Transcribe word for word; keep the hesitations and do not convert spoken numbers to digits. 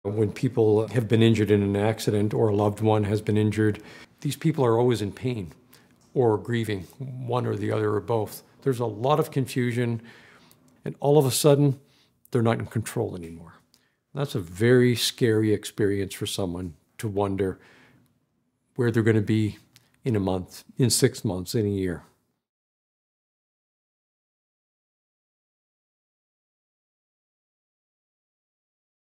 When people have been injured in an accident or a loved one has been injured, these people are always in pain or grieving, one or the other or both. There's a lot of confusion, and all of a sudden, they're not in control anymore. That's a very scary experience for someone to wonder where they're going to be in a month, in six months, in a year.